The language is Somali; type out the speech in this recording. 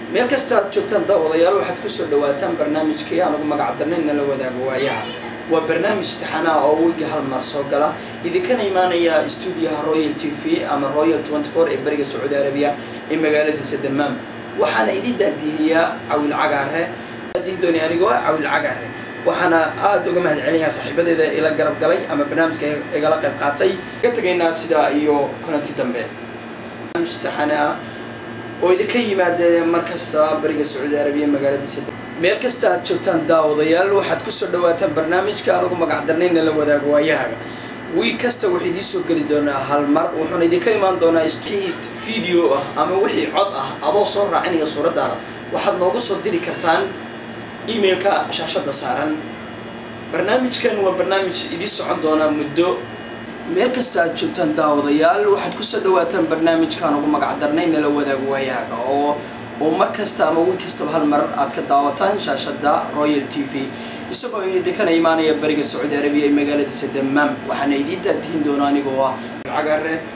meel kasta aad joogtaan daawadayaal waxaad ku soo dhawaataan barnaamijkii aan ugu magac darnayna la wadaago waayaha waa barnaamij taxana oo wiiga hal mar soo gala idinkana imaanaya stuudiyaha Royal TV ama Royal 24 ee bariga Saudi Arabia ee magaalada Dammam waxaana idin daadiyaa Awil Cagaare idin doonay anigoo Awil Cagaare waxaana aad uga mahad celinayaa saaxiibadeeda ila garab galay ama barnaamijka igala qayb qaatay ka tagaynaa sida iyo kulanti dambe barnaamij taxana oo idinka yimaada markasta bariga Saudi Arabia magaalada meel kasta aad joogtaan daawadayaal waxaad ku soo dhawaataan barnaamijka aan ugu magac darnayna la wadaago waayaha week kasta waxay idin soo gali doonaa hal mar waxaan idinka imaan doonaa street video ama wixii cod ah adoo soo raacinaya suuradaada waxaad noogu soo diri kartaan emailka shaashada saaran barnaamijkan waa barnaamij idin socon doona muddo meel kasta aad joogtaan daawadayaal waxaad ku soo dhawaataan barnaamijka aan ugu magac darnayna la wadaago waayaha oo mar kasta ama week kasta hal mar aad ka daawataan shaashada Royal TV isagoo idinka imaanaya bariga Saudi Arabia ee magaalada Dammam waxaana idin daadin doonaa anigoo Cagaare